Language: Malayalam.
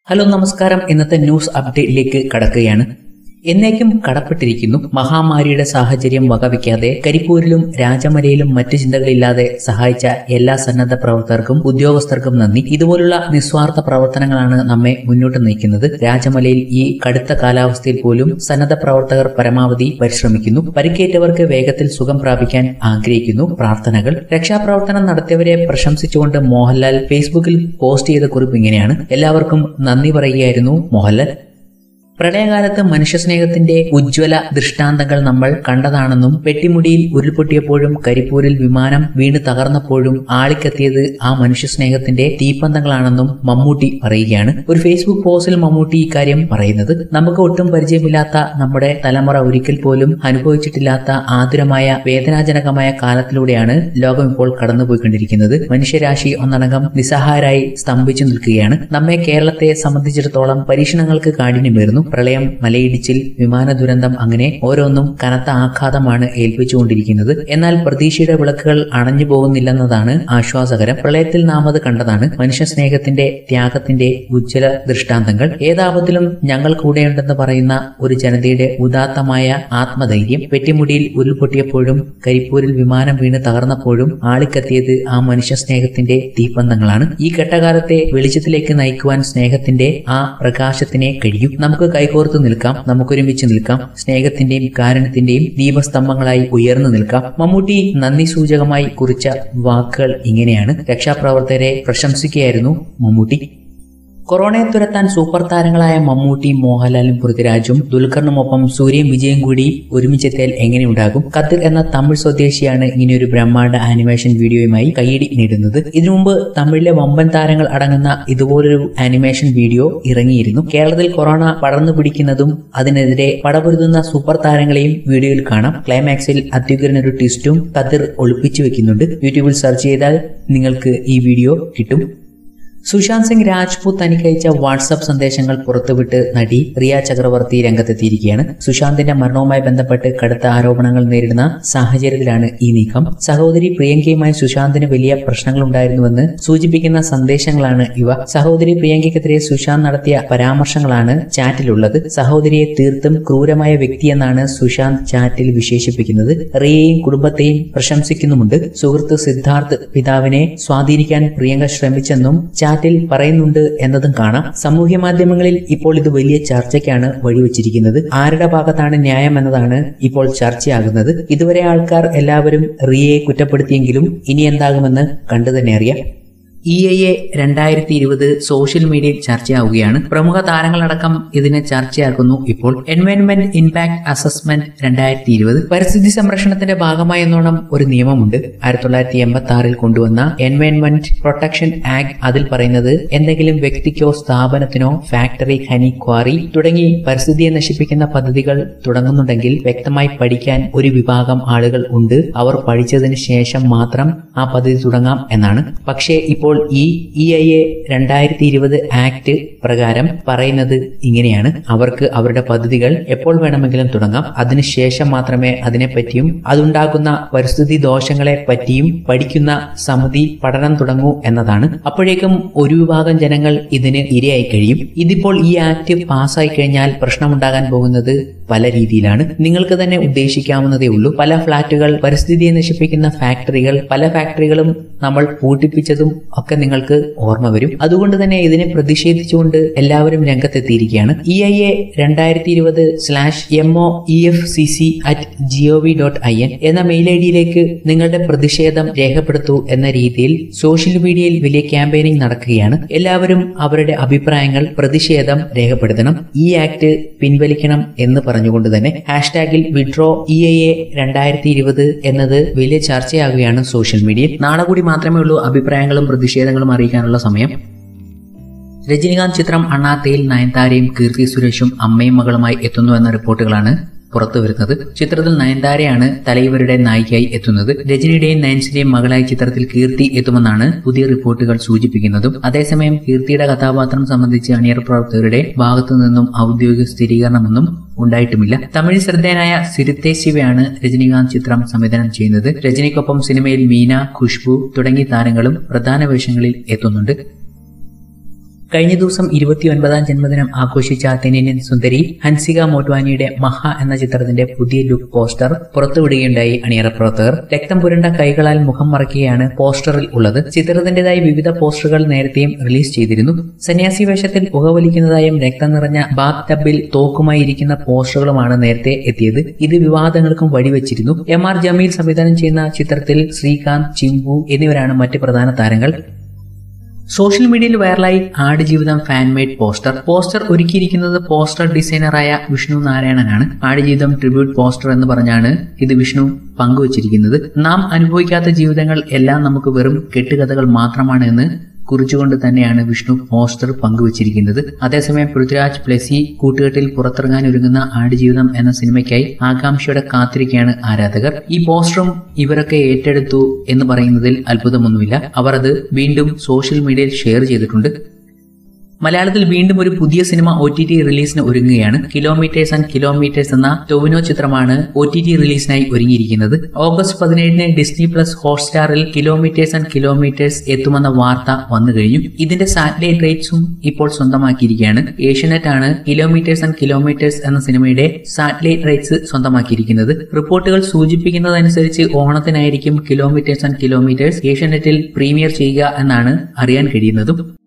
ഹലോ നമസ്കാരം. ഇന്നത്തെ ന്യൂസ് അപ്ഡേറ്റിലേക്ക് കടക്കുകയാണ്. എന്നേക്കും കടപ്പെട്ടിരിക്കുന്നു. മഹാമാരിയുടെ സാഹചര്യം വകവയ്ക്കാതെ കരിപ്പൂരിലും രാജമലയിലും മറ്റു ചിന്തകളില്ലാതെ സഹായിച്ച എല്ലാ സന്നദ്ധ പ്രവർത്തകർക്കും ഉദ്യോഗസ്ഥർക്കും നന്ദി. ഇതുപോലുള്ള നിസ്വാർത്ഥ പ്രവർത്തനങ്ങളാണ് നമ്മെ മുന്നോട്ട് നയിക്കുന്നത്. രാജമലയിൽ ഈ കടുത്ത കാലാവസ്ഥയിൽ പോലും സന്നദ്ധ പ്രവർത്തകർ പരമാവധി പരിശ്രമിക്കുന്നു. പരിക്കേറ്റവർക്ക് വേഗത്തിൽ സുഖം പ്രാപിക്കാൻ ആഗ്രഹിക്കുന്നു. പ്രാർത്ഥനകൾ. രക്ഷാപ്രവർത്തനം നടത്തിയവരെ പ്രശംസിച്ചുകൊണ്ട് മോഹൻലാൽ ഫേസ്ബുക്കിൽ പോസ്റ്റ് ചെയ്ത കുറിപ്പ് ഇങ്ങനെയാണ്: എല്ലാവർക്കും നന്ദി പറയുകയായിരുന്നു മോഹൻലാൽ. പ്രളയകാലത്ത് മനുഷ്യസ്നേഹത്തിന്റെ ഉജ്ജ്വല ദൃഷ്ടാന്തങ്ങൾ നമ്മൾ കണ്ടതാണെന്നും പെട്ടിമുടിയിൽ ഉരുൾപൊട്ടിയപ്പോഴും കരിപ്പൂരിൽ വിമാനം വീണ് തകർന്നപ്പോഴും ആളിക്കെത്തിയത് ആ മനുഷ്യസ്നേഹത്തിന്റെ തീപ്പന്തങ്ങളാണെന്നും മമ്മൂട്ടി പറയുകയാണ്. ഒരു ഫേസ്ബുക്ക് പോസ്റ്റിൽ മമ്മൂട്ടി ഇക്കാര്യം പറയുന്നത്, നമുക്ക് ഒട്ടും പരിചയമില്ലാത്ത നമ്മുടെ തലമുറ ഒരിക്കൽ പോലും അനുഭവിച്ചിട്ടില്ലാത്ത ആതുരമായ വേദനാജനകമായ കാലത്തിലൂടെയാണ് ലോകം ഇപ്പോൾ കടന്നുപോയിക്കൊണ്ടിരിക്കുന്നത്. മനുഷ്യരാശി ഒന്നടങ്കം നിസ്സഹായരായി സ്തംഭിച്ചു നിൽക്കുകയാണ്. നമ്മെ കേരളത്തെ സംബന്ധിച്ചിടത്തോളം പരീക്ഷണങ്ങൾക്ക് കാഠിന്യമേറുന്നു. പ്രളയം, മലയിടിച്ചിൽ, വിമാന ദുരന്തം, അങ്ങനെ ഓരോന്നും കനത്ത ആഘാതമാണ് ഏൽപ്പിച്ചുകൊണ്ടിരിക്കുന്നത്. എന്നാൽ പ്രതീക്ഷയുടെ വിളക്കുകൾ അണഞ്ഞു പോകുന്നില്ലെന്നതാണ് ആശ്വാസകരം. പ്രളയത്തിൽ നാം അത് കണ്ടതാണ്. മനുഷ്യ സ്നേഹത്തിന്റെ, ത്യാഗത്തിന്റെ ഉജ്ജ്വല ദൃഷ്ടാന്തങ്ങൾ. ഏതാപത്തിലും ഞങ്ങൾ കൂടെയുണ്ടെന്ന് പറയുന്ന ഒരു ജനതയുടെ ഉദാത്തമായ ആത്മധൈര്യം. പെട്ടിമുടിയിൽ ഉരുൾപൊട്ടിയപ്പോഴും കരിപ്പൂരിൽ വിമാനം വീണ് തകർന്നപ്പോഴും ആളിക്കെത്തിയത് ആ മനുഷ്യ സ്നേഹത്തിന്റെ തീപ്പന്തങ്ങളാണ്. ഈ ഘട്ടകാലത്തെ വെളിച്ചത്തിലേക്ക് നയിക്കുവാൻ സ്നേഹത്തിന്റെ ആ പ്രകാശത്തിനെ കഴിയും. നമുക്ക് കൈകോർത്ത് നിൽക്കാം, നമുക്കൊരുമിച്ച് നിൽക്കാം, സ്നേഹത്തിന്റെയും കാരുണ്യത്തിന്റെയും ദീപസ്തംഭങ്ങളായി ഉയർന്നു നിൽക്കാം. മമ്മൂട്ടി നന്ദി സൂചകമായി കുറിച്ച വാക്കുകൾ ഇങ്ങനെയാണ്. രക്ഷാപ്രവർത്തകരെ പ്രശംസിക്കുകയായിരുന്നു മമ്മൂട്ടി. കൊറോണയെ തുരത്താൻ സൂപ്പർ താരങ്ങളായ മമ്മൂട്ടി, മോഹൻലാലും പൃഥ്വിരാജും ദുൽഖറിനുമൊപ്പം സൂര്യയും വിജയും കൂടി ഒരുമിച്ചെത്തിയാൽ എങ്ങനെയുണ്ടാകും? ഖത്തർ എന്ന തമിഴ് സ്വദേശിയാണ് ഇങ്ങനെയൊരു ബ്രഹ്മാണ്ഡ ആനിമേഷൻ വീഡിയോയുമായി കൈയടി നേടുന്നത്. ഇതിനു മുമ്പ് തമിഴിലെ വമ്പൻ താരങ്ങൾ അടങ്ങുന്ന ഇതുപോലൊരു ആനിമേഷൻ വീഡിയോ ഇറങ്ങിയിരുന്നു. കേരളത്തിൽ കൊറോണ പടർന്നു പിടിക്കുന്നതും അതിനെതിരെ പടപൊരുതുന്ന സൂപ്പർ താരങ്ങളെയും വീഡിയോയിൽ കാണാം. ക്ലൈമാക്സിൽ അത്യുഗ്രനൊരു ട്വിസ്റ്റും ഖത്തർ ഒളിപ്പിച്ചു വെക്കുന്നുണ്ട്. യൂട്യൂബിൽ സെർച്ച് ചെയ്താൽ നിങ്ങൾക്ക് ഈ വീഡിയോ കിട്ടും. സുശാന്ത് സിംഗ് രാജ്പൂത് തനിക്കയച്ച വാട്സ്ആപ്പ് സന്ദേശങ്ങൾ പുറത്തുവിട്ട് നടി റിയ ചക്രവർത്തി രംഗത്തെത്തിയിരിക്കുകയാണ്. സുശാന്തിന്റെ മരണവുമായി ബന്ധപ്പെട്ട് കടുത്ത ആരോപണങ്ങൾ നേരിടുന്ന സാഹചര്യത്തിലാണ് ഈ നീക്കം. സഹോദരി പ്രിയങ്കയുമായി സുശാന്തിന് വലിയ പ്രശ്നങ്ങളുണ്ടായിരുന്നുവെന്ന് സൂചിപ്പിക്കുന്ന സന്ദേശങ്ങളാണ് ഇവ. സഹോദരി പ്രിയങ്കയ്ക്കെതിരെ സുശാന്ത് നടത്തിയ പരാമർശങ്ങളാണ് ചാറ്റിലുള്ളത്. സഹോദരിയെ തീർത്തും ക്രൂരമായ വ്യക്തിയെന്നാണ് സുശാന്ത് ചാറ്റിൽ വിശേഷിപ്പിക്കുന്നത്. റിയയെയും കുടുംബത്തെയും പ്രശംസിക്കുന്നുമുണ്ട്. സുഹൃത്ത് സിദ്ധാർത്ഥ് പിതാവിനെ സ്വാധീനിക്കാൻ പ്രിയങ്ക ശ്രമിച്ചെന്നും ചാറ്റിൽ പറയുന്നുണ്ട് എന്നതും കാണാം. സാമൂഹ്യ മാധ്യമങ്ങളിൽ ഇപ്പോൾ ഇത് വലിയ ചർച്ചയ്ക്കാണ് വഴിവെച്ചിരിക്കുന്നത്. ആരുടെ ഭാഗത്താണ് ന്യായം എന്നതാണ് ഇപ്പോൾ ചർച്ചയാകുന്നത്. ഇതുവരെ ആൾക്കാർ എല്ലാവരും റിയയെ കുറ്റപ്പെടുത്തിയെങ്കിലും ഇനി എന്താകുമെന്ന് കണ്ടു തന്നെ അറിയാം. EIA 2020 സോഷ്യൽ മീഡിയയിൽ ചർച്ചയാവുകയാണ്. പ്രമുഖ താരങ്ങളടക്കം ഇതിനെ ചർച്ചയാക്കുന്നു. ഇപ്പോൾ എൻവയോൺമെന്റ് ഇമ്പാക്ട് അസസ്മെന്റ് 2020 പരിസ്ഥിതി സംരക്ഷണത്തിന്റെ ഭാഗമായി എന്നോണം ഒരു നിയമമുണ്ട്. 1986 കൊണ്ടുവന്ന എൻവയോൺമെന്റ് പ്രൊട്ടക്ഷൻ ആക്ട്. അതിൽ പറയുന്നത്, എന്തെങ്കിലും വ്യക്തിക്കോ സ്ഥാപനത്തിനോ ഫാക്ടറി, ഖനി, ക്വാറി തുടങ്ങി പരിസ്ഥിതിയെ നശിപ്പിക്കുന്ന പദ്ധതികൾ തുടങ്ങുന്നുണ്ടെങ്കിൽ വ്യക്തമായി പഠിക്കാൻ ഒരു വിഭാഗം ആളുകൾ ഉണ്ട്. അവർ പഠിച്ചതിന് ശേഷം മാത്രം ആ പദ്ധതി തുടങ്ങാം എന്നാണ്. പക്ഷേ ഇപ്പോൾ ഈ EIA 2020 ആക്ട് പ്രകാരം പറയുന്നത് ഇങ്ങനെയാണ്: അവർക്ക് അവരുടെ പദ്ധതികൾ എപ്പോൾ വേണമെങ്കിലും തുടങ്ങാം. അതിനുശേഷം മാത്രമേ അതിനെപ്പറ്റിയും അതുണ്ടാക്കുന്ന പരിസ്ഥിതി ദോഷങ്ങളെ പറ്റിയും പഠിക്കുന്ന സമിതി പഠനം തുടങ്ങൂ എന്നതാണ്. അപ്പോഴേക്കും ഒരു വിഭാഗം ജനങ്ങൾ ഇതിന് ഇരയായി കഴിയും. ഇതിപ്പോൾ ഈ ആക്ട് പാസ്സായി കഴിഞ്ഞാൽ പ്രശ്നമുണ്ടാകാൻ പോകുന്നത് പല രീതിയിലാണ്. നിങ്ങൾക്ക് തന്നെ ഉദ്ദേശിക്കാവുന്നതേ ഉള്ളൂ. പല ഫ്ളാറ്റുകൾ, പരിസ്ഥിതിയെ നശിപ്പിക്കുന്ന ഫാക്ടറികൾ, പല ഫാക്ടറികളും നമ്മൾ പൂട്ടിപ്പിച്ചതും ഒക്കെ നിങ്ങൾക്ക് ഓർമ്മ വരും. അതുകൊണ്ട് തന്നെ ഇതിനെ പ്രതിഷേധിച്ചുകൊണ്ട് എല്ലാവരും രംഗത്തെത്തിയിരിക്കുകയാണ്. EIA 2020/MOEFCC@gov.in എന്ന മെയിൽ ഐഡിയിലേക്ക് നിങ്ങളുടെ പ്രതിഷേധം രേഖപ്പെടുത്തൂ എന്ന രീതിയിൽ സോഷ്യൽ മീഡിയയിൽ വലിയ ക്യാമ്പയിനിങ് നടക്കുകയാണ്. എല്ലാവരും അവരുടെ അഭിപ്രായങ്ങൾ, പ്രതിഷേധം രേഖപ്പെടുത്തണം. ഈ ആക്ട് പിൻവലിക്കണം എന്ന് പറഞ്ഞുകൊണ്ട് തന്നെ ഹാഷ്ടാഗിൽ വിഡ്രോ EIA 2020 എന്നത് വലിയ ചർച്ചയാകുകയാണ് സോഷ്യൽ മീഡിയയിൽ. നാളെ കൂടി മാത്രമേ ഉള്ളൂ അഭിപ്രായങ്ങളും പ്രതിഷേധങ്ങളും അറിയിക്കാനുള്ള സമയം. രജനികാന്ത് ചിത്രം അണ്ണാത്തയിൽ നയൻതാരയും കീർത്തി സുരേഷും അമ്മയും മകളുമായി എത്തുന്നുവെന്ന റിപ്പോർട്ടുകളാണ് പുറത്തുവരുന്നത്. ചിത്രത്തിൽ നയൻതാരയാണ് തലൈവരുടെ നായികയായി എത്തുന്നത്. രജനിയുടെയും നയൻസിന്റെയും മകളായി ചിത്രത്തിൽ കീർത്തി എത്തുമെന്നാണ് പുതിയ റിപ്പോർട്ടുകൾ സൂചിപ്പിക്കുന്നതും. അതേസമയം കീർത്തിയുടെ കഥാപാത്രം സംബന്ധിച്ച് അണിയർ പ്രവർത്തകരുടെ ഭാഗത്തു നിന്നും ഔദ്യോഗിക സ്ഥിരീകരണമൊന്നും ഉണ്ടായിട്ടുമില്ല. തമിഴ് ശ്രദ്ധേയനായ സിരിത്തെ ശിവയാണ് രജനികാന്ത് ചിത്രം സംവിധാനം ചെയ്യുന്നത്. രജനിക്കൊപ്പം സിനിമയിൽ മീന, ഖുഷ്ബു തുടങ്ങിയ താരങ്ങളും പ്രധാന വേഷങ്ങളിൽ എത്തുന്നുണ്ട്. കഴിഞ്ഞ ദിവസം 29ാം ജന്മദിനം ആഘോഷിച്ച തെന്നിന്ത്യൻ സുന്ദരി ഹൻസിക മോട്വാനിയുടെ മഹ എന്ന ചിത്രത്തിന്റെ പുതിയ ലുക്ക് പോസ്റ്റർ പുറത്തുവിടുകയുണ്ടായി അണിയറ പ്രവർത്തകർ. രക്തം പുരണ്ട കൈകളാൽ മുഖം മറയ്ക്കുകയാണ് പോസ്റ്ററിൽ ഉള്ളത്. ചിത്രത്തിന്റേതായ വിവിധ പോസ്റ്ററുകൾ നേരത്തെയും റിലീസ് ചെയ്തിരുന്നു. സന്യാസി വേഷത്തിൽ പുകവലിക്കുന്നതായും രക്തം നിറഞ്ഞ ബാത്ത് ടബിൽ തോക്കുമായി ഇരിക്കുന്ന പോസ്റ്ററുകളുമാണ് നേരത്തെ എത്തിയത്. ഇത് വിവാദങ്ങൾക്കും വഴിവെച്ചിരുന്നു. MR ജമീൽ സംവിധാനം ചെയ്യുന്ന ചിത്രത്തിൽ ശ്രീകാന്ത്, ചിമ്പു എന്നിവരാണ് മറ്റ് പ്രധാന താരങ്ങൾ. സോഷ്യൽ മീഡിയയിൽ വൈറലായി ആടുജീവിതം ഫാൻമെയ്ഡ് പോസ്റ്റർ ഒരുക്കിയിരിക്കുന്നത് പോസ്റ്റർ ഡിസൈനറായ വിഷ്ണു നാരായണനാണ്. ആടുജീവിതം ട്രിബ്യൂട്ട് പോസ്റ്റർ എന്ന് പറഞ്ഞാണ് ഇത് വിഷ്ണു പങ്കുവച്ചിരിക്കുന്നത്. നാം അനുഭവിക്കാത്ത ജീവിതങ്ങൾ എല്ലാം നമുക്ക് വെറും കെട്ടുകഥകൾ മാത്രമാണ് എന്ന് കുറിച്ചുകൊണ്ട് തന്നെയാണ് വിഷ്ണു പോസ്റ്റർ പങ്കുവച്ചിരിക്കുന്നത്. അതേസമയം പൃഥ്വിരാജ് പ്ലസി കൂട്ടുകെട്ടിൽ പുറത്തിറങ്ങാനൊരുങ്ങുന്ന ആടുജീവിതം എന്ന സിനിമയ്ക്കായി ആകാംക്ഷയോടെ കാത്തിരിക്കുകയാണ് ആരാധകർ. ഈ പോസ്റ്ററും ഇവരൊക്കെ ഏറ്റെടുത്തു എന്ന് പറയുന്നതിൽ അത്ഭുതമൊന്നുമില്ല. അവർ അത് വീണ്ടും സോഷ്യൽ മീഡിയയിൽ ഷെയർ ചെയ്തിട്ടുണ്ട്. മലയാളത്തിൽ വീണ്ടും ഒരു പുതിയ സിനിമ OTT റിലീസിന് ഒരുങ്ങുകയാണ്. കിലോമീറ്റേഴ്സ് ആൻഡ് കിലോമീറ്റേഴ്സ് എന്ന ടൊവിനോ ചിത്രമാണ് OTT റിലീസിനായി ഒരുങ്ങിയിരിക്കുന്നത്. ഓഗസ്റ്റ് 17 ഡിസ്നി പ്ലസ് ഹോട്ട്സ്റ്റാറിൽ കിലോമീറ്റേഴ്സ് ആൻഡ് കിലോമീറ്റേഴ്സ് എത്തുമെന്ന വാർത്ത വന്നു കഴിഞ്ഞു. ഇതിന്റെ സാറ്റലൈറ്റ് റൈറ്റ്സും ഇപ്പോൾ സ്വന്തമാക്കിയിരിക്കുകയാണ്. ഏഷ്യനെറ്റ് ആണ് കിലോമീറ്റേഴ്സ് ആൻഡ് കിലോമീറ്റേഴ്സ് എന്ന സിനിമയുടെ സാറ്റലൈറ്റ് റൈറ്റ്സ് സ്വന്തമാക്കിയിരിക്കുന്നത്. റിപ്പോർട്ടുകൾ സൂചിപ്പിക്കുന്നതനുസരിച്ച് ഓണത്തിനായിരിക്കും കിലോമീറ്റേഴ്സ് ആൻഡ് കിലോമീറ്റേഴ്സ് ഏഷ്യനെറ്റിൽ പ്രീമിയർ ചെയ്യുക എന്നാണ് അറിയാൻ കഴിയുന്നതും.